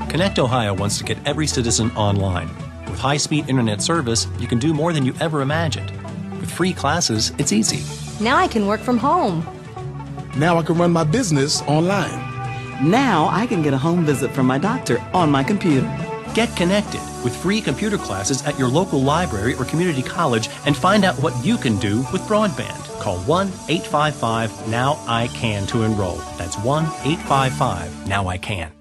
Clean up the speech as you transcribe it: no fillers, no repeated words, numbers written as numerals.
Connect Ohio wants to get every citizen online. With high-speed internet service, you can do more than you ever imagined. With free classes, it's easy. Now I can work from home. Now I can run my business online. Now I can get a home visit from my doctor on my computer. Get connected with free computer classes at your local library or community college and find out what you can do with broadband. Call 1-855-NOW-I-CAN to enroll. That's 1-855-NOW-I-CAN.